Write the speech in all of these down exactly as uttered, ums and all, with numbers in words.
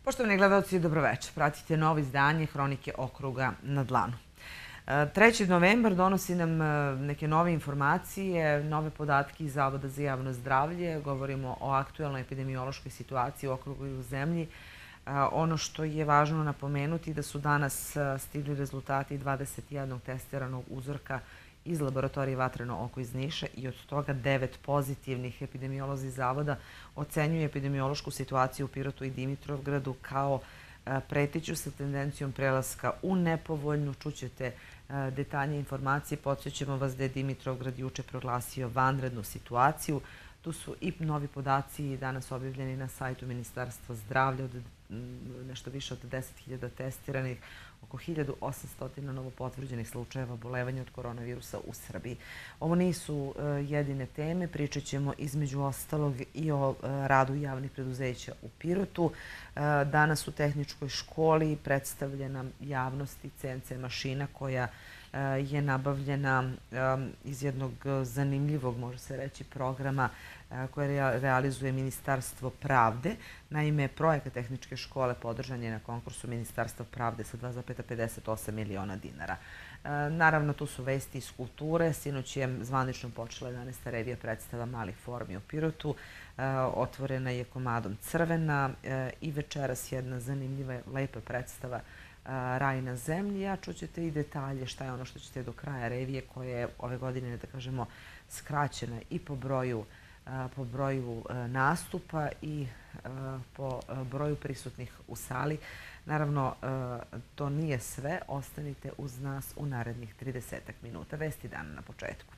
Poštovani gledalci, dobroveče. Pratite novo izdanje Hronike okruga na dlanu. treći novembar donosi nam neke nove informacije, nove podatke iz Zavoda za javno zdravlje. Govorimo o aktuelnoj epidemiološkoj situaciji u okrugu i u zemlji. Ono što je važno napomenuti da su danas stigli rezultati dvadeset jednog testiranog uzorka iz laboratorije Vatreno oko iz Niša i od toga devet pozitivnih. Epidemiolozi Zavoda ocenjuju epidemiološku situaciju u Pirotu i Dimitrovgradu kao preteću sa tendencijom prelaska u nepovoljnu. Čućete detaljne informacije. Podsjećamo vas da je Dimitrovgrad juče proglasio vanrednu situaciju. Tu su i novi podaci danas objavljeni na sajtu Ministarstva zdravlja od nešto više od deset hiljada testiranih, oko hiljadu osamsto novopotvrđenih slučajeva obolevanja od koronavirusa u Srbiji. Ovo nisu jedine teme. Pričat ćemo između ostalog i o radu javnih preduzeća u Pirotu. Danas u tehničkoj školi predstavljena javnosti C N C mašina koja je nabavljena iz jednog zanimljivog, može se reći, programa koje realizuje Ministarstvo pravde. Naime, projekat tehničke škole podržan je na konkursu Ministarstva pravde sa dva zarez pedeset osam miliona dinara. Naravno, tu su vesti iz kulture. Sinoć je zvanično počela jedanaesta revija predstava Malih formi u Pirotu. Otvorena je komadom Crvena i večeras jedna zanimljiva, lepa predstava Raj na zemlji. A čućete i detalje šta je ono što ćete do kraja revije, koja je ove godine, da kažemo, skraćena i po broju po broju nastupa i po broju prisutnih u sali. Naravno, to nije sve. Ostanite uz nas u narednih tridesetak minuta. Vesti dana na početku.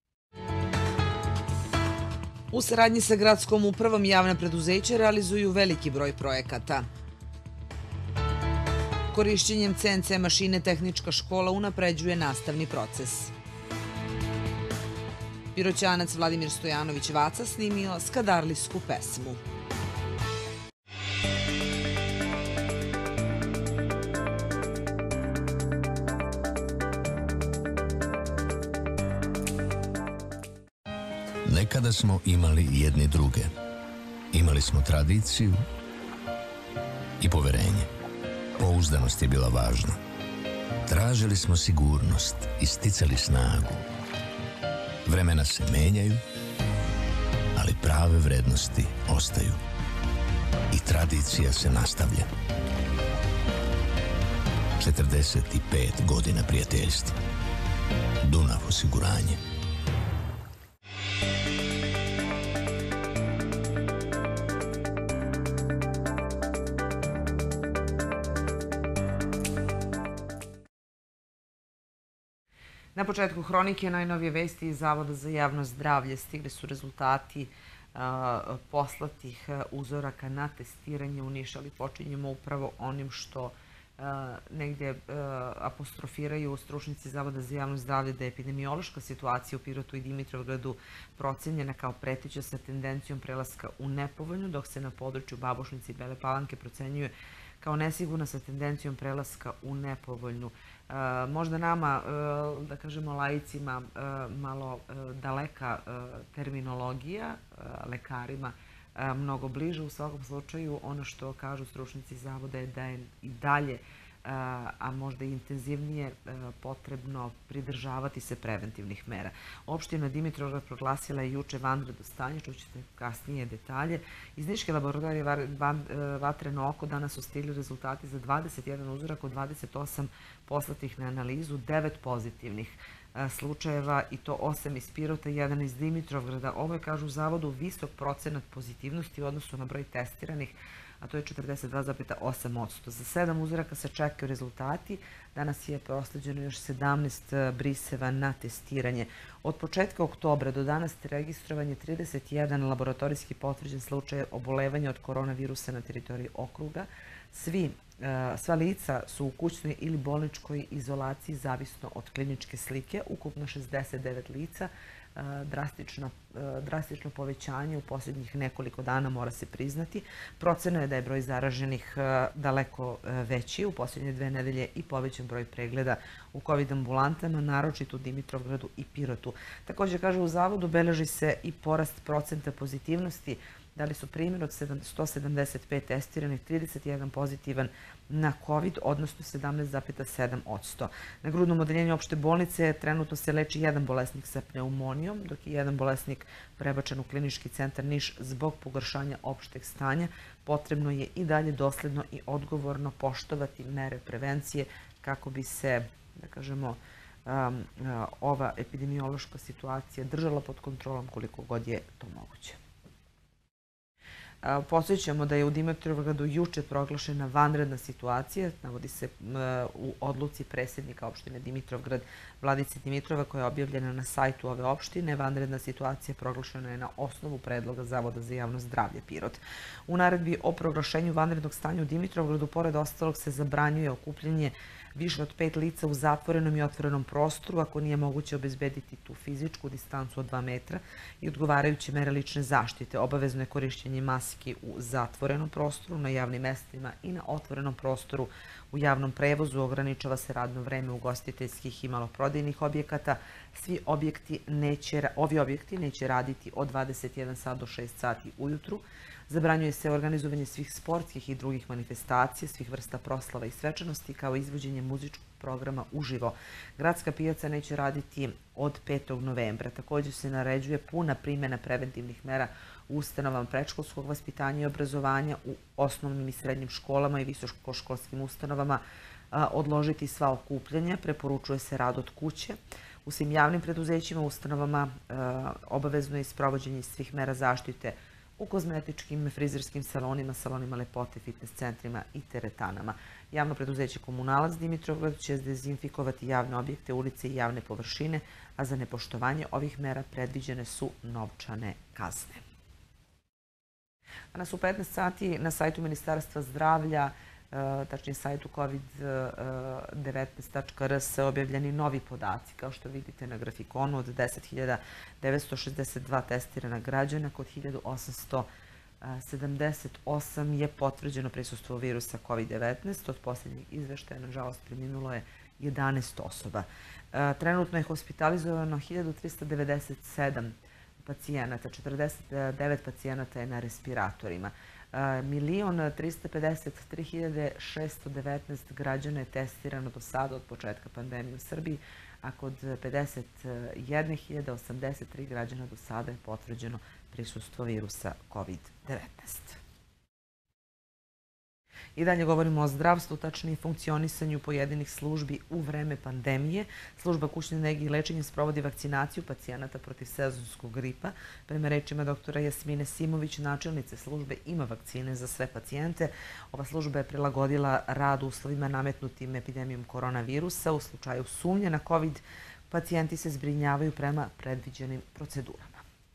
U saradnji sa gradskom upravom javna preduzeća realizuju veliki broj projekata. Korišćenjem C N C mašine tehnička škola unapređuje nastavni proces. Piroćanac Vladimir Stojanović Vaca snimio skadarlijsku pesmu. Nekada smo imali jedni druge. Imali smo tradiciju i poverenje. Pouzdanost je bila važna. Tražili smo sigurnost i sticali snagu. Vremena se menjaju, ali prave vrednosti ostaju. I tradicija se nastavlja. četrdeset pet godina prijateljstva. Dunav osiguranje. Na početku hronike najnovije vesti iz Zavoda za javno zdravlje. Stigli su rezultati poslatih uzoraka na testiranje u Niš, ali počinjemo upravo onim što negdje apostrofiraju stručnici Zavoda za javno zdravlje, da je epidemiološka situacija u Pirotu i Dimitrovgradu procenjena kao preteća sa tendencijom prelaska u nepovoljnu, dok se na području Babušnice i Bele Palanke procenjuje kao nesigurna sa tendencijom prelaska u nepovoljnu. Možda nama, da kažemo laicima, malo daleka terminologija, lekarima mnogo bliže. U svakom slučaju, ono što kažu stručnici Zavoda je da je i dalje, a možda i intenzivnije, potrebno pridržavati se preventivnih mera. Opština Dimitrovgrad proglasila je juče vanredno stanje, čućete kasnije detalje. Iz Niške laboratorije Vatreno oko danas su stigli rezultati za dvadeset jedan uzorak od dvadeset osam poslatih na analizu, devet pozitivnih slučajeva i to osam iz Pirota i jedan iz Dimitrovgrada. Ovo je, kažu u Zavodu, visok procenat pozitivnosti u odnosu na broj testiranih, a to je četrdeset dva zarez osam posto. Za sedam uzoraka se čekaju rezultati. Danas je prosleđeno još sedamnaest briseva na testiranje. Od početka oktobra do danas registrovan je trideset jedan laboratorijski potvrđen slučaj obolevanja od koronavirusa na teritoriji okruga. Svi Sva lica su u kućnoj ili bolničkoj izolaciji zavisno od kliničke slike. Ukupno šezdeset devet lica. Drastično povećanje u posljednjih nekoliko dana, mora se priznati. Procena je da je broj zaraženih daleko veći. U posljednje dve nedelje i povećan broj pregleda u kovid ambulantama, naročito u Dimitrovgradu i Pirotu. Također, kaže u Zavodu, beleži se i porast procenta pozitivnosti dali su primjer od sto sedamdeset pet testiranih, trideset jedan pozitivan na COVID, odnosno sedamnaest zarez sedam posto. Na grudnom odeljenju opšte bolnice trenutno se leči jedan bolesnik sa pneumonijom, dok je jedan bolesnik prebačen u klinički centar Niš zbog pogoršanja opšteg stanja. Potrebno je i dalje dosledno i odgovorno poštovati mere prevencije kako bi se, da kažemo, ova epidemiološka situacija držala pod kontrolom koliko god je to moguće. Podsjećamo da je u Dimitrovgradu juče proglašena vanredna situacija, navodi se u odluci predsjednika opštine Dimitrovgrad Vladice Dimitrova koja je objavljena na sajtu ove opštine. Vanredna situacija proglašena je na osnovu predloga Zavoda za javno zdravlje Pirot. U naredbi o proglašenju vanrednog stanja u Dimitrovgradu pored ostalog se zabranjuje okupljanje više od pet lica u zatvorenom i otvorenom prostoru ako nije moguće obezbediti tu fizičku distancu od dva metra i odgovarajuće mere lične zaštite. Obavezno je korišćenje maski u zatvorenom prostoru, na javnim mestima i na otvorenom prostoru. U javnom prevozu ograničava se radno vreme ugostiteljskih i maloprodajnih objekata. Svi objekti neće, ovi objekti neće raditi od dvadeset jedan sat do šest sati ujutru. Zabranjuje se organizovanje svih sportskih i drugih manifestacija, svih vrsta proslava i svečanosti, kao i izvođenje muzičkog programa uživo. Gradska pijaca neće raditi od petog novembra. Također se naređuje puna primjena preventivnih mera u ustanovama predškolskog vaspitanja i obrazovanja, u osnovnim i srednjim školama i visokoškolskim ustanovama, odložiti sva okupljanja, preporučuje se rad od kuće. U svim javnim preduzećima, ustanovama obavezno je sprovođenje svih mera zaštite u kozmetičkim, frizerskim salonima, salonima lepote, fitness centrima i teretanama. Javno preduzeće Komunalac Dimitrovgrad će dezinfikovati javne objekte, ulice i javne površine, a za nepoštovanje ovih mera predviđene su novčane kazne. Danas u petnaest sati na sajtu Ministarstva zdravlja, tačnije sajtu kovid devetnaest tačka r s, objavljeni novi podaci. Kao što vidite na grafikonu, od deset hiljada devetsto šezdeset dva testirana građana, kod hiljadu osamsto sedamdeset osam je potvrđeno prisustvo virusa kovid devetnaest. Od posljednjeg izveštaja, nažalost, preminulo je jedanaest osoba. Trenutno je hospitalizovano hiljadu trista devedeset sedam pacijenata, četrdeset devet pacijenata je na respiratorima. Milion trista pedeset tri hiljade šesto devetnaest građana je testirano do sada od početka pandemije u Srbiji, a kod pedeset jedna hiljada osamdeset tri građana do sada je potvrđeno prisustvo virusa kovid devetnaest. I dalje govorimo o zdravstvu, tačnije funkcionisanju pojedinih službi u vreme pandemije. Služba kućne nege i lečenja sprovodi vakcinaciju pacijenata protiv sezonskog gripa. Prema rečima doktora Jasmine Simović, načelnice službe, ima vakcine za sve pacijente. Ova služba je prilagodila rad uslovima nametnutim epidemijom koronavirusa. U slučaju sumnje na COVID, pacijenti se zbrinjavaju prema predviđenim procedurama.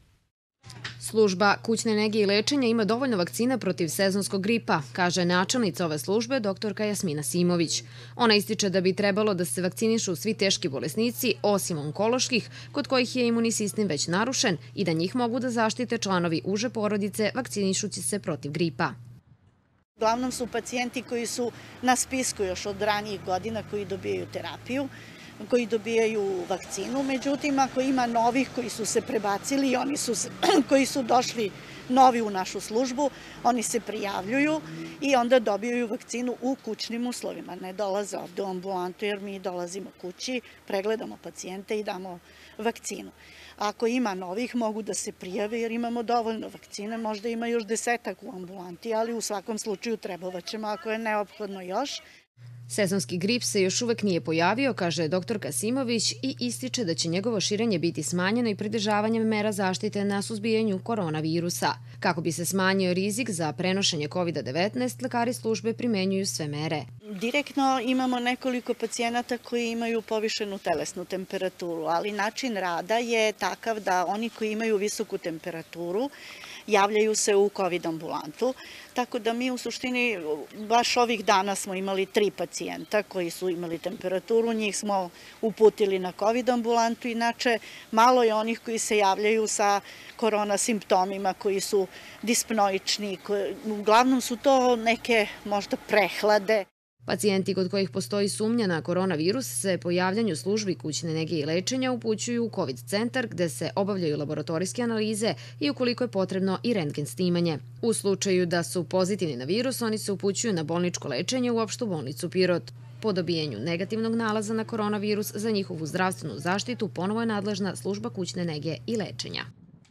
Služba kućne nege i lečenja ima dovoljno vakcina protiv sezonskog gripa, kaže načelnica ove službe doktorka Jasmina Simović. Ona ističe da bi trebalo da se vakcinišu svi teški bolesnici, osim onkoloških, kod kojih je imunni sistem već narušen, i da njih mogu da zaštite članovi uže porodice vakcinišući se protiv gripa. Uglavnom su pacijenti koji su na spisku još od ranijih godina koji dobijaju terapiju, koji dobijaju vakcinu. Međutim, ako ima novih koji su se prebacili i oni su, koji su došli novi u našu službu, oni se prijavljuju i onda dobijaju vakcinu u kućnim uslovima. Ne dolaze ovde u ambulantu jer mi dolazimo kući, pregledamo pacijente i damo vakcinu. Ako ima novih, mogu da se prijave jer imamo dovoljno vakcine, možda ima još desetak u ambulanti, ali u svakom slučaju trebovaćemo ako je neophodno još. Sezonski grip se još uvek nije pojavio, kaže doktorka Simović, i ističe da će njegovo širenje biti smanjeno i pridržavanjem mera zaštite na suzbijanju koronavirusa. Kako bi se smanjio rizik za prenošenje kovid devetnaest, lekari službe primenjuju sve mere. Direktno imamo nekoliko pacijenata koji imaju povišenu telesnu temperaturu, ali način rada je takav da oni koji imaju visoku temperaturu javljaju se u kovid ambulantu, tako da mi u suštini baš ovih dana smo imali tri pacijenta koji su imali temperaturu, njih smo uputili na kovid ambulantu, inače malo je onih koji se javljaju sa korona simptomima koji su dispnoični, uglavnom su to neke možda prehlade. Pacijenti kod kojih postoji sumnja na koronavirus se po javljanju službi kućne nege i lečenja upućuju u COVID centar gde se obavljaju laboratorijske analize i ukoliko je potrebno i rentgen snimanje. U slučaju da su pozitivni na virus, oni se upućuju na bolničko lečenje u opštu bolnicu Pirot. Po dobijenju negativnog nalaza na koronavirus za njihovu zdravstvenu zaštitu ponovo je nadležna služba kućne nege i lečenja.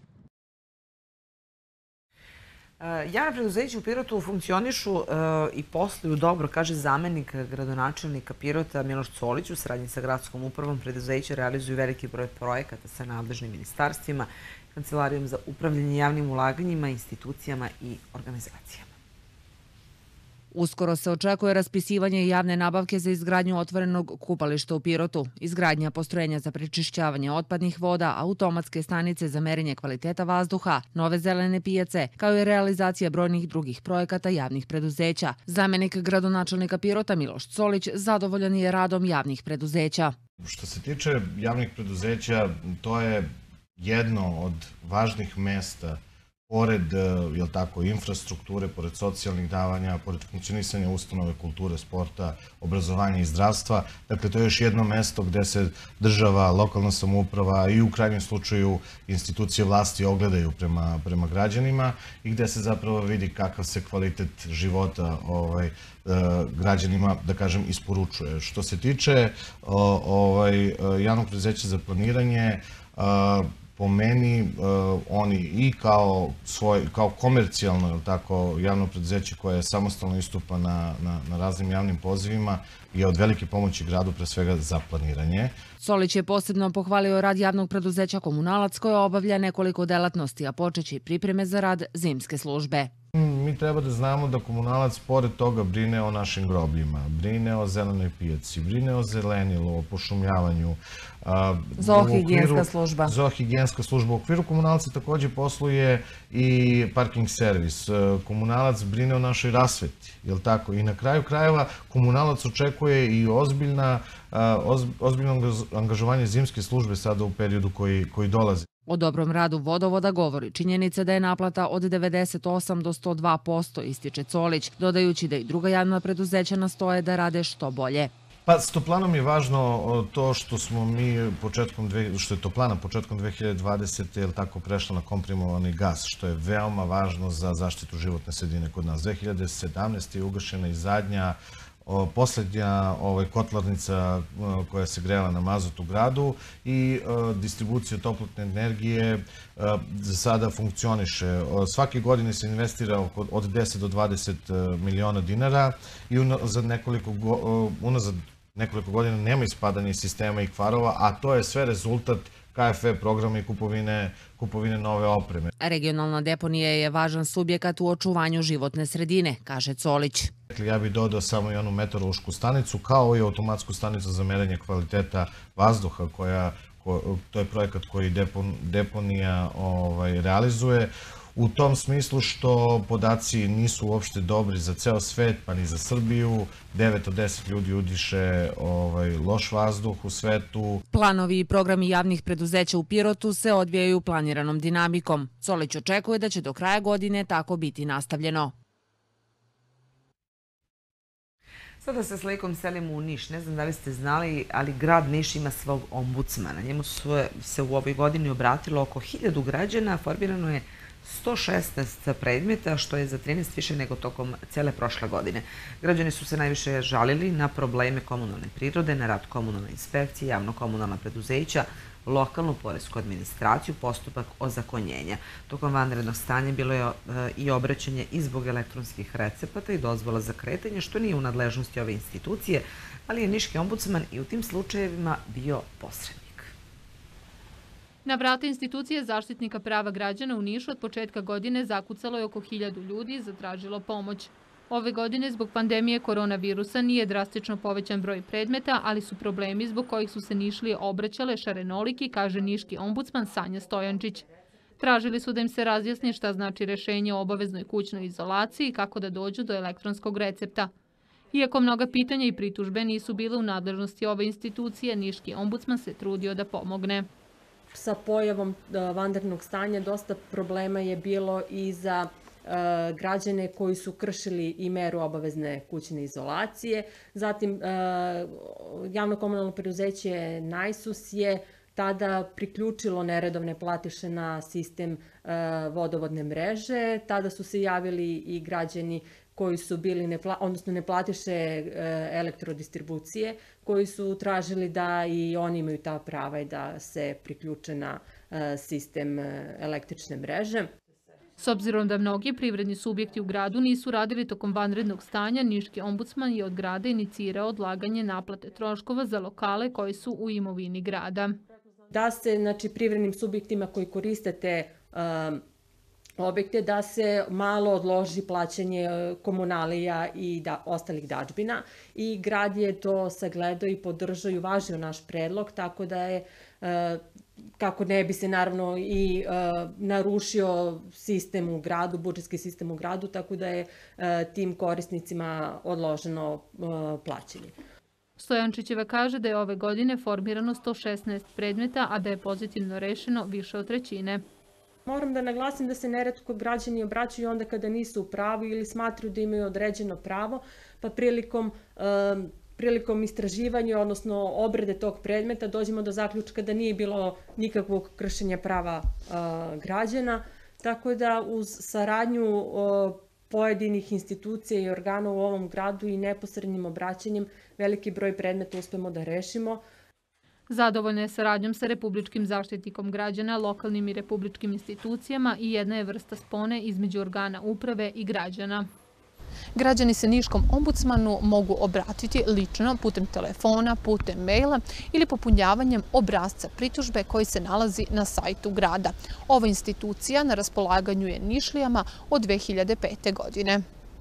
Javna preduzeća u Pirotu funkcionišu i posluju dobro, kaže zamenik gradonačelnika Pirota Miloš Colić. U saradnji sa gradskom upravom preduzeća realizuju veliki broj projekata sa nadležnim ministarstvima, Kancelarijom za upravljanje javnim ulaganjima, institucijama i organizacijama. Uskoro se očekuje raspisivanje javne nabavke za izgradnju otvorenog kupališta u Pirotu, izgradnja postrojenja za prečišćavanje otpadnih voda, automatske stanice za merenje kvaliteta vazduha, nove zelene pijace, kao i realizacija brojnih drugih projekata javnih preduzeća. Zamenik gradonačelnika Pirota Miloš Colić zadovoljan je radom javnih preduzeća. Što se tiče javnih preduzeća, to je jedno od važnih mesta pored, jel tako, infrastrukture, pored socijalnih davanja, pored funkcionisanja ustanove kulture, sporta, obrazovanja i zdravstva. Dakle, to je još jedno mesto gde se država, lokalna samouprava i u krajnjem slučaju institucije vlasti ogledaju prema, prema građanima i gde se zapravo vidi kakav se kvalitet života ovaj, građanima, da kažem, isporučuje. Što se tiče ovaj, javnog preduzeća za planiranje, po meni, oni i kao, svoj, kao komercijalno tako, javno preduzeće koje samostalno istupa na, na, na raznim javnim pozivima je od velike pomoći gradu, pre svega za planiranje. Colić je posebno pohvalio rad javnog preduzeća Komunalac koje obavlja nekoliko delatnosti, a počeći pripreme za rad zimske službe. Mi treba da znamo da Komunalac pored toga brine o našim grobljima, brine o zelenoj pijaci, brine o zelenilu, o pošumljavanju. Zoohigijenska služba. Zoohigijenska služba. U okviru Komunalca takođe posluje i parking servis. Komunalac brine o našoj rasveti, je li tako? I na kraju krajeva Komunalac očekuje i ozbiljna, ozbiljno angažovanje zimske službe sada u periodu koji, koji dolazi. O dobrom radu vodovoda govori činjenica da je naplata od devedeset osam do sto dva posto, ističe Colić, dodajući da i druga javna preduzeća nastoje da rade što bolje. Pa s Toplanom je važno to što smo mi početkom, što je Toplana početkom dve hiljade dvadesete je tako prešla na komprimovani gas, što je veoma važno za zaštitu životne sredine kod nas. dve hiljade sedamnaeste je ugašena i zadnja poslednja kotlarnica koja se grela na mazut u gradu i distribucija toplotne energije za sada funkcioniše. Svake godine se investira od deset do dvadeset miliona dinara i unazad nekoliko, unazad nekoliko godina nema ispadanja iz sistema i kvarova, a to je sve rezultat K F E programa i kupovine, kupovine nove opreme. Regionalna deponija je važan subjekat u očuvanju životne sredine, kaže Colić. Ja bih dodao samo i onu meteorološku stanicu, kao i automatsku stanicu za merenje kvaliteta vazduha, koja, ko, to je projekat koji depon, deponija ovaj, realizuje. U tom smislu što podaci nisu uopšte dobri za ceo svet, pa ni za Srbiju. devet od deset ljudi udiše ovaj, loš vazduh u svetu. Planovi i programi javnih preduzeća u Pirotu se odvijaju planiranom dinamikom. Colić očekuje da će do kraja godine tako biti nastavljeno. Sada se slikom selimo u Niš. Ne znam da li ste znali, ali grad Niš ima svog ombudsmana. Njemu su se u ovoj godini obratilo oko hiljadu građana, formirano je sto šesnaest predmeta, što je za trinaest više nego tokom cele prošle godine. Građani su se najviše žalili na probleme komunalne prirode, na rad komunalne inspekcije, javno-komunalna preduzeća, lokalnu poresku administraciju, postupak ozakonjenja. Tokom vanrednog stanja bilo je i obraćanje i zbog elektronskih recepata i dozvola za kretanje, što nije u nadležnosti ove institucije, ali je niški ombudsman i u tim slučajevima bio posrednik. Na vrata institucije zaštitnika prava građana u Nišu od početka godine zakucalo je oko hiljadu ljudi i zatražilo pomoć. Ove godine zbog pandemije koronavirusa nije drastično povećan broj predmeta, ali su problemi zbog kojih su se Nišlije obraćale šarenoliki, kaže niški ombudsman Sanja Stojančić. Tražili su da im se razjasni šta znači rešenje o obaveznoj kućnoj izolaciji i kako da dođu do elektronskog recepta. Iako mnoga pitanja i pritužbe nisu bile u nadležnosti ove institucije, niški ombudsman se trudio da pomogne. Sa pojavom vanrednog stanja dosta problema je bilo i za građane koji su kršili i meru obavezne kućne izolacije. Zatim, javno komunalno preduzeće Najsus je tada priključilo neredovne platiše na sistem vodovodne mreže. Tada su se javili i građani koji su bili, odnosno ne platiše elektrodistribucije, koji su tražili da i oni imaju ta prava i da se priključe na sistem električne mreže. S obzirom da mnogi privredni subjekti u gradu nisu radili tokom vanrednog stanja, niški ombudsman je od grada inicirao odlaganje naplate troškova za lokale koji su u imovini grada. Da se, znači, privrednim subjektima koji koriste te objekte, da se malo odloži plaćanje komunalija i ostalih dažbina. I grad je to sagledao i podržao i uvažio naš predlog, tako da je, kako ne bi se naravno i narušio sistem u gradu, budžetski sistem u gradu, tako da je tim korisnicima odloženo plaćanje. Stojančićeva kaže da je ove godine formirano sto šesnaest predmeta, a da je pozitivno rešeno više od trećine. Moram da naglasim da se neretko građani obraćaju onda kada nisu u pravu ili smatraju da imaju određeno pravo, pa prilikom, prilikom istraživanja, odnosno obrade tog predmeta, dođemo do zaključka da nije bilo nikakvog kršenja prava građana, tako da uz saradnju pojedinih institucija i organa u ovom gradu i neposrednim obraćanjem veliki broj predmeta uspemo da rešimo. Zadovoljna je saradnjom sa Republičkim zaštitnikom građana, lokalnim i republičkim institucijama i jedna je vrsta spone između organa uprave i građana. Građani se niškom ombudsmanu mogu obratiti lično putem telefona, putem maila ili popunjavanjem obrasca pritužbe koji se nalazi na sajtu grada. Ova institucija na raspolaganju je Nišlijama od dve hiljade pete. godine.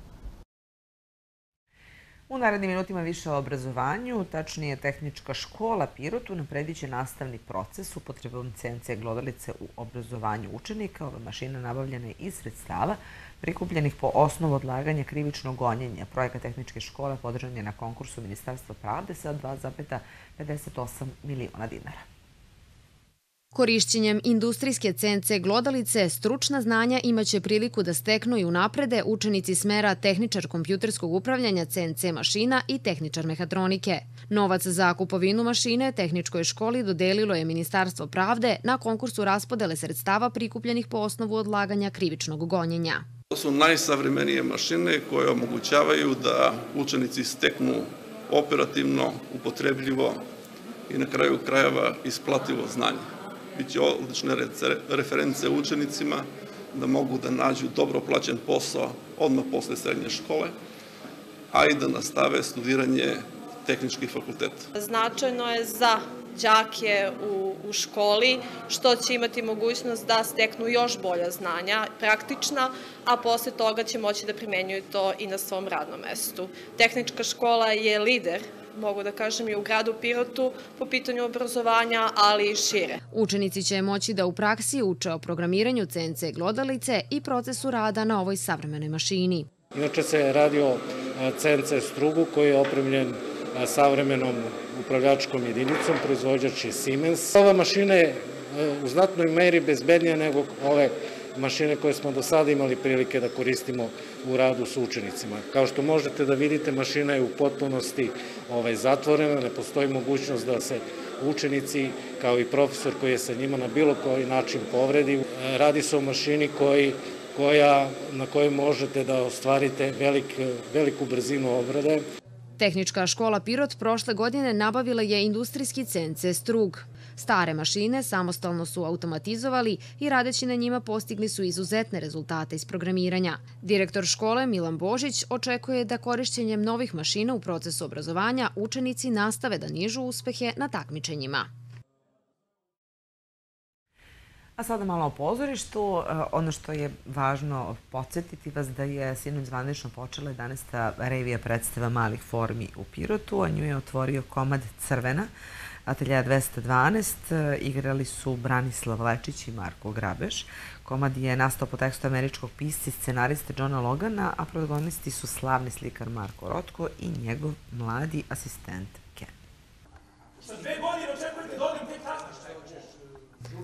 U narednim minutima više o obrazovanju, tačnije Tehnička škola Pirot unapredit će nastavni proces upotrebom C N C glodalice u obrazovanju učenika. Ova mašina nabavljena je iz sredstava prikupljenih po osnovu odlaganja krivičnog gonjenja. Projekat Tehničke škole podržan je na konkursu Ministarstva pravde sa dva zarez pedeset osam miliona dinara. Korišćenjem industrijske C N C glodalice, stručna znanja imaće priliku da steknu i unaprede učenici smera tehničar kompjuterskog upravljanja C N C mašina i tehničar mehatronike. Novac za kupovinu mašine Tehničkoj školi dodelilo je Ministarstvo pravde na konkursu raspodele sredstava prikupljenih po osnovu odlaganja krivičnog gonjenja. To su najsavremenije mašine koje omogućavaju da učenici steknu operativno, upotrebljivo i na kraju krajeva isplativo znanje. Biće odlične reference učenicima da mogu da nađu dobro plaćen posao odmah posle srednje škole, a i da nastave studiranje tehničkih fakulteta. Značajno je za đake u, u školi, što će imati mogućnost da steknu još bolja znanja, praktična, a posle toga će moći da primenjuju to i na svom radnom mestu. Tehnička škola je lider, mogu da kažem, i u gradu Pirotu po pitanju obrazovanja, ali i šire. Učenici će moći da u praksi uče o programiranju C N C glodalice i procesu rada na ovoj savremenoj mašini. Inače se radi o C N C strugu koji je opremljen savremenom upravljačkom jedinicom, proizvođač je Siemens. Ova mašina je u znatnoj meri bezbednija nego ove mašine koje smo do sada imali prilike da koristimo u radu s učenicima. Kao što možete da vidite, mašina je u potpunosti zatvorena, ne postoji mogućnost da se učenici kao i profesor koji je sa njima na bilo koji način povredi. Radi se o mašini koja, na kojoj možete da ostvarite velik, veliku brzinu obrade. Tehnička škola Pirot prošle godine nabavila je industrijski C N C strug. Stare mašine samostalno su automatizovali i radeći na njima postigli su izuzetne rezultate iz programiranja. Direktor škole Milan Božić očekuje da korišćenjem novih mašina u procesu obrazovanja učenici nastave da nižu uspehe na takmičenjima. A sada malo o pozorištu. Ono što je važno podsjetiti vas da je sinoć zvanično počela jedanaesta revija predstava malih formi u Pirotu, a nju je otvorio komad Crvena, Ateljeja dvesta dvanaest. Igrali su Branislav Lečić i Marko Grabeš. Komad je nastao po tekstu američkog pisca i scenariste Johna Logana, a protagonisti su slavni slikar Marko Rotko i njegov mladi asistent Ken. Sa dve godine očekujete da odim tek tako, šta hoćeš?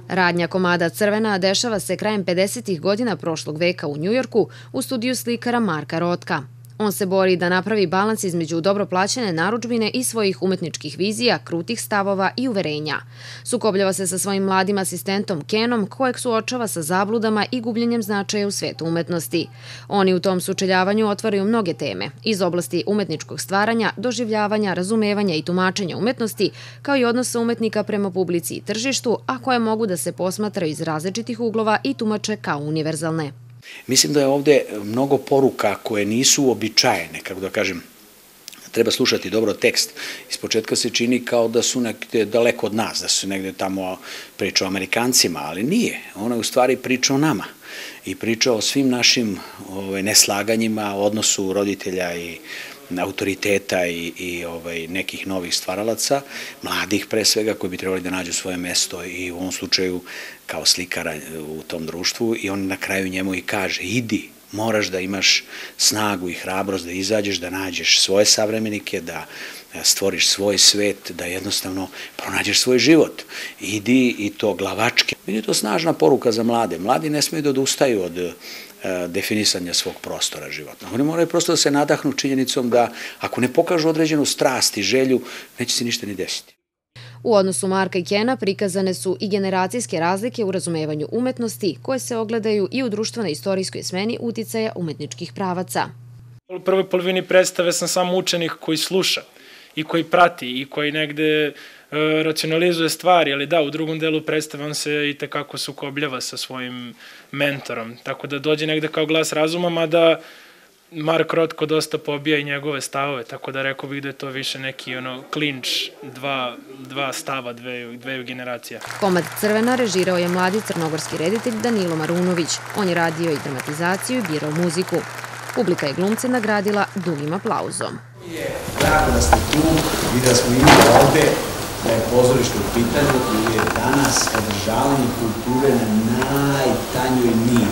Radnja komada Crvena dešava se krajem pedesetih godina prošlog veka u Njujorku u studiju slikara Marka Rotka. On se bori da napravi balans između dobro plaćene narudžbine i svojih umetničkih vizija, krutih stavova i uverenja. Sukobljava se sa svojim mladim asistentom Kenom, kojeg suočava sa zabludama i gubljenjem značaja u svetu umetnosti. Oni u tom sučeljavanju otvaraju mnoge teme iz oblasti umetničkog stvaranja, doživljavanja, razumevanja i tumačenja umetnosti, kao i odnosa umetnika prema publici i tržištu, a koje mogu da se posmatraju iz različitih uglova i tumače kao univerzalne. Mislim da je ovde mnogo poruka koje nisu uobičajene, kako da kažem, treba slušati dobro tekst. Iz početka se čini kao da su negde daleko od nas, da su negde tamo priča o Amerikancima, ali nije. Ona je u stvari priča o nama i priča o svim našim neslaganjima, odnosu roditelja i autoriteta i, i ovaj, nekih novih stvaralaca, mladih pre svega, koji bi trebali da nađu svoje mesto i u ovom slučaju kao slikara u tom društvu, i on na kraju njemu i kaže: idi, moraš da imaš snagu i hrabrost da izađeš, da nađeš svoje savremenike, da stvoriš svoj svet, da jednostavno pronađeš svoj život. Idi, i to glavački. Meni je to snažna poruka za mlade. Mladi ne smeju da odustaju od definisanja svog prostora životnog. Oni moraju prosto da se nadahnu činjenicom da ako ne pokažu određenu strast i želju, neće se ništa ni desiti. U odnosu Marka i Kena prikazane su i generacijske razlike u razumevanju umetnosti, koje se ogledaju i u društveno-istorijskoj smeni uticaja umetničkih pravaca. U prvoj polovini predstave sam samo učenik koji sluša i koji prati i koji negde racionalizuje stvari, ali da, u drugom delu predstave on se i tekako sukobljava sa svojim mentorom, tako da dođe negde kao glas razuma, mada Mark Rotko dosta pobija i njegove stavove, tako da rekao bih da je to više neki ono klinč, dva, dva stava, dveju, dveju generacija. Komad Crvena režirao je mladi crnogorski reditelj Danilo Marunović. On je radio i dramatizaciju i birao muziku. Publika je glumce nagradila dugim aplauzom. Drago da ste tu i da smo imali ovde, da je pozorište u pitanju i je danas održavanje kulture na najtanjoj nivi.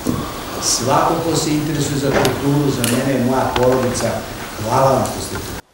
Svako ko se interesuje za kulturu, za mene je moja porodica. Hvala vam što ste tu.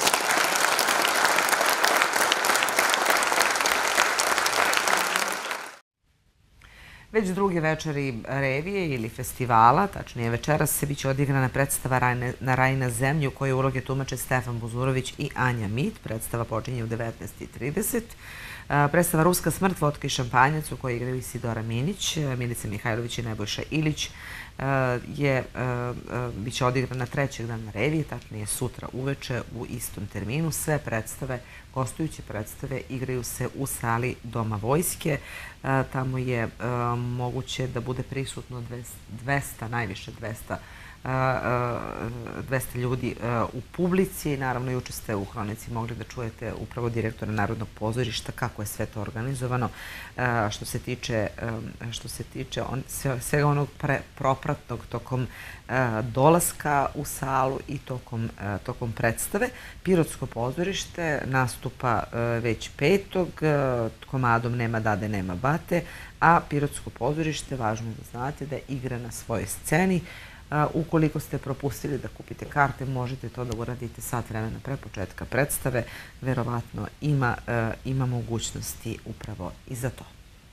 Već druge večeri revije ili festivala, tačnije večeras, se biće odigrana predstava Na raj na zemlji, u kojoj uloge tumače Stefan Buzurović i Anja Mit. Predstava počinje u devetnaest i trideset. Predstava Ruska smrt, vodka i šampanjac, u kojoj igraju Isidora Minić, Milica Mihajlović i Nebojša Ilić, je biće odigrana trećeg dana revije, tačnije sutra uveče u istom terminu. Sve predstave, gostujuće predstave, igraju se u sali Doma vojske. Tamo je moguće da bude prisutno dvesta, najviše dvesta dvesta ljudi u publici. Naravno, juče ste u Hronici mogli da čujete upravo direktora Narodnog pozorišta kako je sve to organizovano. Što se tiče, što se tiče svega onog propratnog tokom dolaska u salu i tokom, tokom predstave. Pirotsko pozorište nastupa već petog, komadom Nema dade, nema bate, a Pirotsko pozorište, važno je da znate, da igra na svojoj sceni. Ukoliko ste propustili da kupite karte, možete to da uradite sat vremena pre početka predstave. Verovatno ima, ima mogućnosti upravo i za to.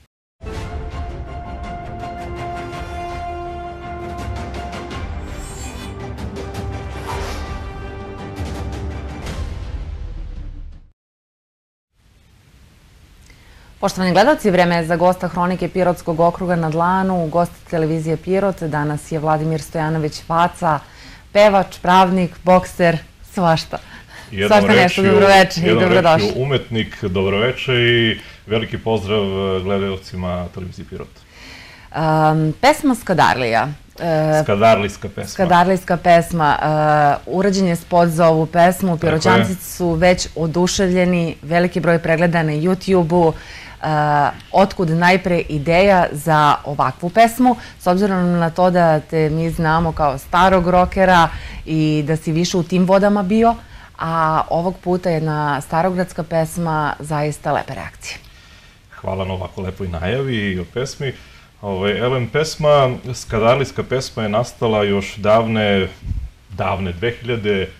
Poštovani gledalci, vreme je za gosta Hronike Pirotskog okruga na dlanu. Gost televizije Pirot danas je Vladimir Stojanović Vaca, pevač, pravnik, bokser, svašta. Svašta nešto, dobroveče i dobrodošli. Jednom rečju umetnik, dobroveče i veliki pozdrav gledalcima televizije Pirot. Pesma Skadarlija. Skadarlijska pesma. Skadarlijska pesma. Urađen je spot za ovu pesmu. Piroćanci su već oduševljeni, veliki broj pregleda na YouTube-u. Otkud najpre ideja za ovakvu pesmu, s obzirom na to da te mi znamo kao starog rokera i da si više u tim vodama bio, a ovog puta jedna starogradska pesma, zaista lepe reakcije. Hvala na ovako lepoj najavi i o pesmi. Elem, pesma, Skadarlijska pesma je nastala još davne, davne, dve hiljade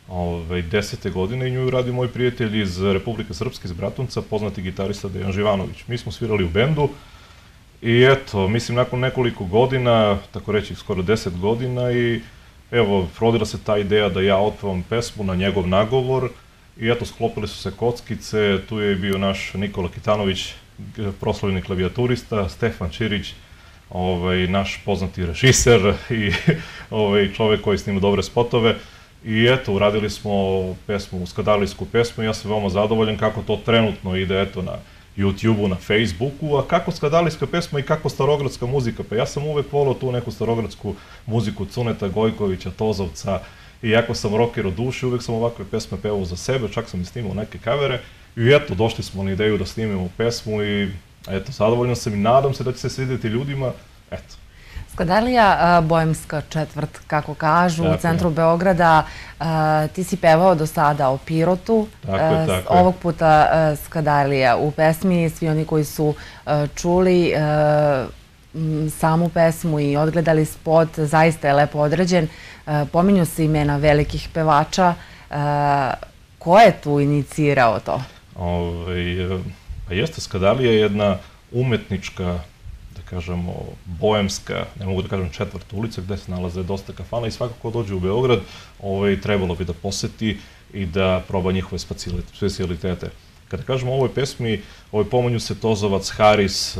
desete godine i nju radi moj prijatelj iz Republike Srpske, iz Bratunca, poznati gitarista Dejan Živanović. Mi smo svirali u bendu i eto, mislim, nakon nekoliko godina, tako reći skoro deset godina i evo, rodila se ta ideja da ja otpevam pesmu na njegov nagovor i eto, sklopili su se kockice, tu je bio naš Nikola Kitanović, proslavljeni klavijaturista, Stefan Čirić, naš poznati režiser i čovek koji snima dobre spotove. I eto, uradili smo pesmu, skadalijsku pesmu i ja sam veoma zadovoljan kako to trenutno ide, eto, na YouTube-u, na Facebooku, a kako skadalijska pesma i kako starogradska muzika. Pa ja sam uvek volao tu neku starogradsku muziku Cuneta Gojkovića, Tozovca, i jako sam rocker od duše, uvek sam ovakve pesme pevao za sebe, čak sam i snimao neke kavere i eto, došli smo na ideju da snimimo pesmu i eto, zadovoljan sam i nadam se da će se svidjeti ljudima, eto. Skadalija, Bojemska četvrt, kako kažu, u centru Beograda. Ti si pevao do sada o Pirotu. Ovog puta Skadalija u pesmi. Svi oni koji su čuli samu pesmu i odgledali spot, zaista je lepo određen. Pominju se imena velikih pevača. Ko je tu inicirao to? Jeste, Skadalija je jedna umetnička, kažemo, bojemska, ne mogu da kažem četvrt ulica, gde se nalaze dosta kafana i svako ko dođe u Beograd trebalo bi da poseti i da proba njihove specijalitete. Kada kažemo o ovoj pesmi, pominju se Tozovac, Haris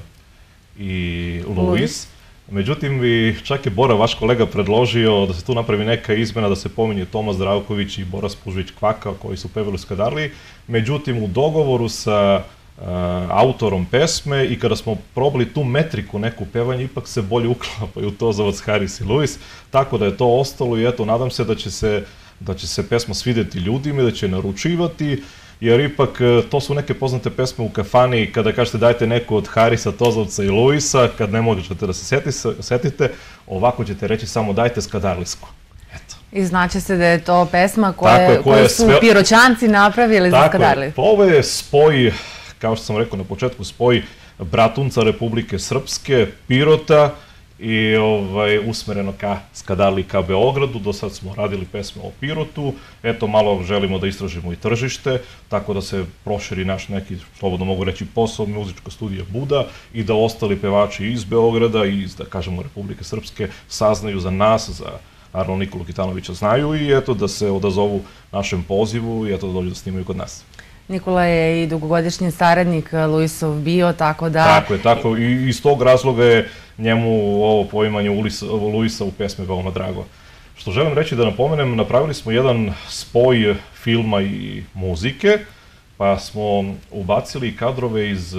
i Luis, međutim, čak je Bora, vaš kolega, predložio da se tu napravi neka izmena, da se pominje Tomas Zdravković i Bora Spužvić-Kvaka, koji su pevali u Skadaliji, međutim, u dogovoru sa autorom pesme i kada smo probali tu metriku neku pevanja, ipak se bolje uklapaju Tozovac, Haris i Luis, tako da je to ostalo i eto, nadam se da će se pesma svideti ljudima i da će naručivati, jer ipak to su neke poznate pesme u kafani, kada kažete dajte neku od Harisa, Tozovca i Luisa, kad ne možete da se setite, ovako ćete reći samo dajte Skadarlijsku. I znaće se da je to pesma koju su Piroćanci napravili za Skadarliju. Tako je, ovo je spoj, kao što sam rekao na početku, spoj Bratunca, Republike Srpske, Pirota i usmereno ka Skadarliji, ka Beogradu. Do sad smo radili pesme o Pirotu. Eto, malo želimo da istražimo i tržište, tako da se proširi naš neki, slobodno mogu reći, posao, muzička studija Buda i da ostali pevači iz Beograda i iz, da kažemo, Republike Srpske saznaju za nas, za naravno Nikolu Kitanovića znaju i eto da se odazovu našem pozivu i eto da dođu da snimaju kod nas. Nikola je i dugogodišnji saradnik Luisov bio, tako da... Tako je, tako. I iz tog razloga je njemu ovo poimanje Luisa u pesme veoma drago. Što želim reći da napomenem, napravili smo jedan spoj filma i muzike, pa smo ubacili kadrove iz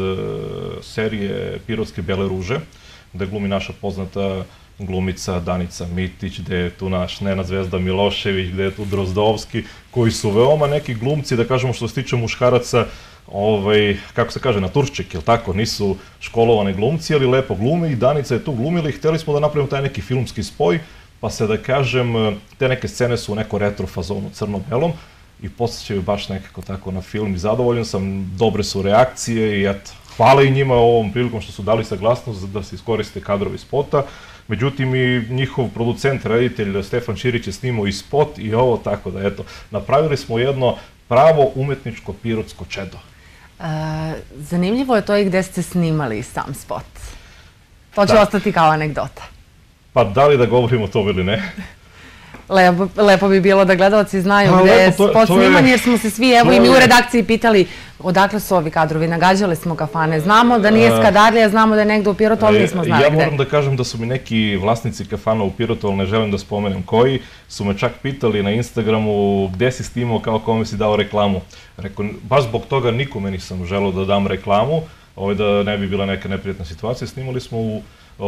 serije Pirotske Bele ruže, gde glumi naša poznata glumica Danica Mitić, gde je tu naš Nenad Zvezda Milošević, gde je tu Drozdovski, koji su veoma neki glumci, da kažemo što se tiče muškaraca, kako se kaže, na turšček, jel tako, nisu školovane glumci, ali lepo glume i Danica je tu glumila i hteli smo da napravimo taj neki filmski spoj, pa se da kažem, te neke scene su u neko retro fazonu crno-belom i posjećaju baš nekako tako na film i zadovoljan sam, dobre su reakcije i eto, hvala i njima ovom prilikom što su dali saglasnost da se iskoriste kadrovi spota. Međutim, i njihov producent, reditelj Stefan Čirić je snimao i spot i ovo, tako da, eto, napravili smo jedno pravo umetničko pirotsko čedo. Zanimljivo je to i gde ste snimali sam spot. To će ostati kao anegdota. Pa da li da govorimo to ili ne? Lepo bi bilo da gledalci znaju gde je spot sniman, jer smo se svi, evo i mi u redakciji pitali odakle su ovi kadrovi, nagađali smo kafane, znamo da nije Skadarlija, znamo da je negde u Pirotu, ali nismo znali gde. Ja moram da kažem da su mi neki vlasnici kafana u Pirotu, ali ne želim da spomenem koji, su me čak pitali na Instagramu gde si snimao, kao kome si dao reklamu. Rekao, baš zbog toga nikome nisam želeo da dam reklamu, da ne bi bila neka neprijatna situacija. Snimali smo u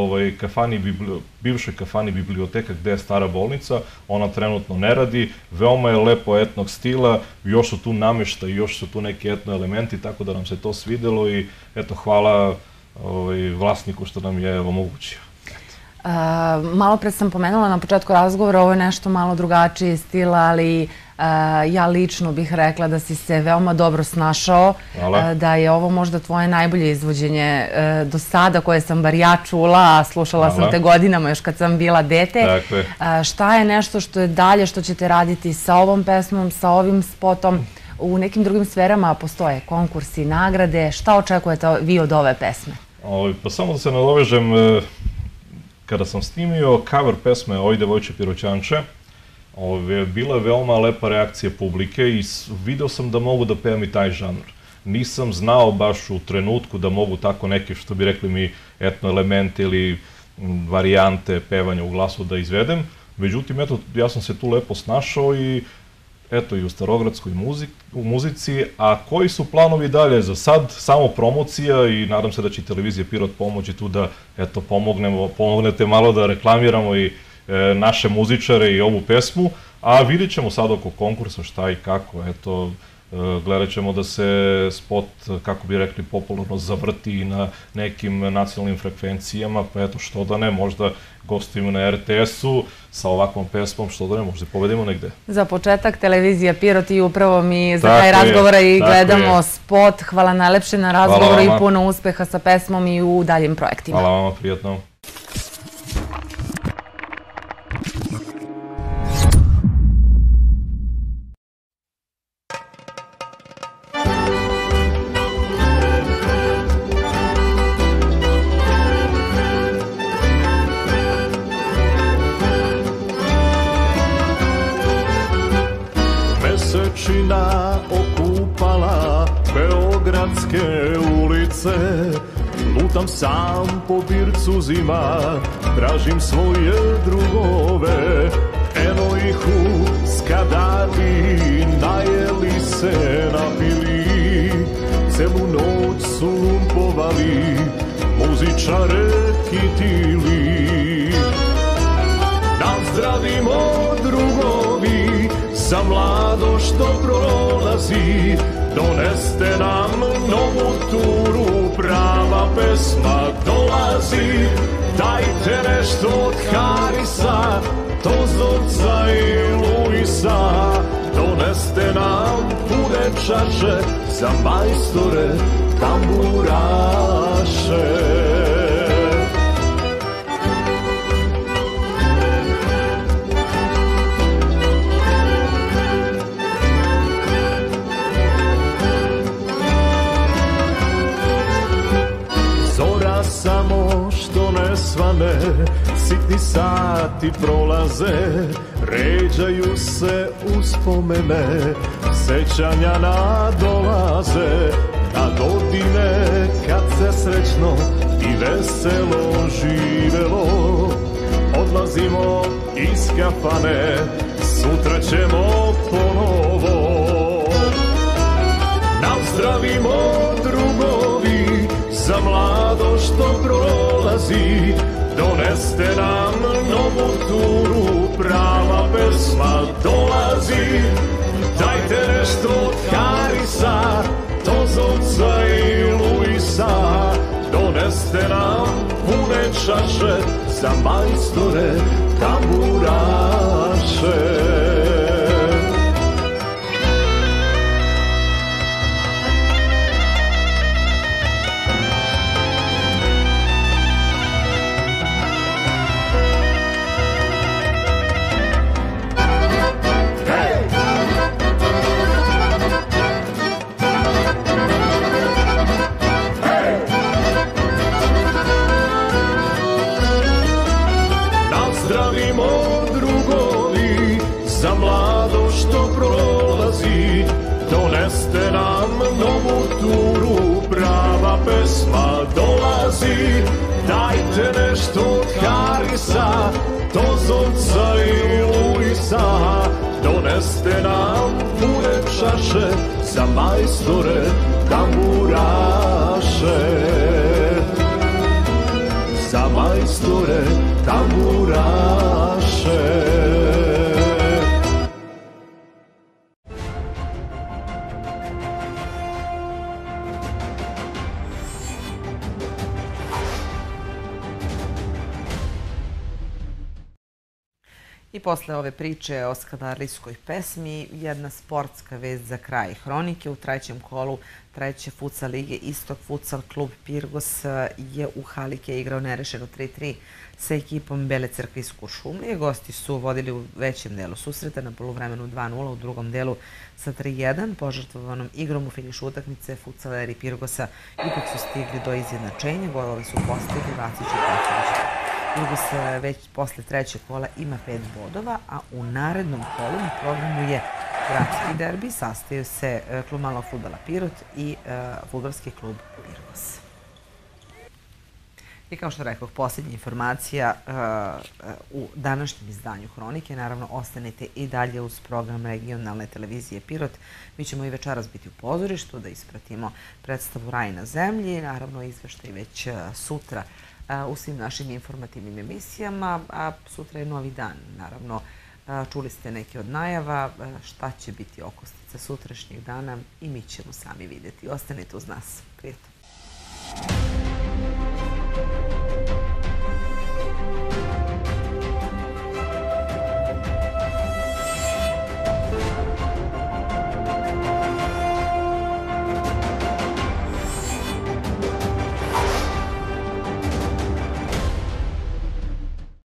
bivšoj kafani biblioteka gde je stara bolnica, ona trenutno ne radi, veoma je lepo etnog stila, još su tu namešta i još su tu neki etno elementi, tako da nam se to svidelo i eto, hvala vlasniku što nam je omogućio. Malo pre sam pomenula na početku razgovora, ovo je nešto malo drugačiji stil, ali Ja lično bih rekla da si se veoma dobro snašao, da je ovo možda tvoje najbolje izvođenje do sada koje sam bar ja čula, a slušala sam te godinama još kad sam bila dete. Šta je nešto što je dalje, što ćete raditi sa ovom pesmom, sa ovim spotom? U nekim drugim sferama postoje konkursi, nagrade. Šta očekujete vi od ove pesme? Pa samo da se nadovežem, kada sam snimio cover pesme Oj devojče piroćanče, bila je veoma lepa reakcija publike i video sam da mogu da pevam i taj žanr. Nisam znao baš u trenutku da mogu tako neke, što bi rekli mi, etno elemente ili varijante pevanja u glasu da izvedem. Međutim, eto, ja sam se tu lepo snašao i eto i u starogradskoj muzici, a koji su planovi dalje? Za sad samo promocija i nadam se da će televizija Pirot pomoći tu da eto pomognete malo da reklamiramo i naše muzičare i ovu pesmu, a vidit ćemo sad oko konkursa šta i kako, eto, gledat ćemo da se spot, kako bi rekli, popularno zavrti i na nekim nacionalnim frekvencijama, pa eto, što da ne, možda gostujemo na er te esu sa ovakvom pesmom, što da ne, možda pobedimo negde. Za početak, televizija Pirot i upravo mi za kraj razgovora i gledamo spot. Hvala najlepše na razgovoru i puno uspeha sa pesmom i u daljim projektima. Hvala vama, prijatno. Mesečina okupala beogradske ulice, lutam sam po bircu zima, tražim svoje drugove. Eno ih u Skadati, najeli se, napili, celu noć su lumpovali, muzičare kitili. Nazdravimo drugovi, za mlado što prolazi, doneste nam novu turu, prava pesma dolazi. Dajte nešto od Harisa, Tozovca i Luisa, doneste nam pune čaše, za majstore tamburaše. Samo što ne svane, sitni sati prolaze, ređaju se uspomene, sećanja nadolaze, na godine kad se srećno i veselo živelo. Odlazimo iz kafane, sutra ćemo ponovo. Nazdravimo drugovi, za mlado što prolazi, doneste nam novu turu, prava pesma dolazi. Dajte nešto od Harisa, Tozovca i Luisa, doneste nam pune čaše, za majstore tamburaše. Za mlado što prolazi, doneste nam novu turu, prava pesma dolazi. Dajte nešto od Harisa, Tozovca i Luisa, doneste nam pune čaše, za majstore tamburaše. Za majstore tamburaše. I posle ove priče o skadarlijskoj pesmi, jedna sportska vest za kraj hronike. U trećem kolu treće futsal lige Istok futsal klub Pirgos je u Halike igrao nerešeno tri tri sa ekipom Bele Crkve iz Kuršumlije. Gosti su vodili u većem delu susreta na poluvremenu dva nula, u drugom delu sa tri jedan. Požrtvovanom igrom u finišu utakmice futsaleri Pirgosa ipak su stigli do izjednačenja. Golovi su postigli Vacić i Petrović. Pirgos već posle trećeg kola ima pet bodova, a u narednom kolu na programu je gradski derbi, sastaju se klub malog fudbala Pirot i fudbalski klub Pirgos. I kao što rekoh, posljednja informacija u današnjem izdanju Hronike. Naravno, ostanite i dalje uz program regionalne televizije Pirot. Mi ćemo i večeras biti u pozorištu da ispratimo predstavu Raj na zemlji. Naravno, izveštaj već sutra u svim našim informativnim emisijama, a sutra je novi dan. Naravno, čuli ste neke od najava, šta će biti okosnica sutrašnjeg dana i mi ćemo sami vidjeti. Ostanite uz nas. Prijetno.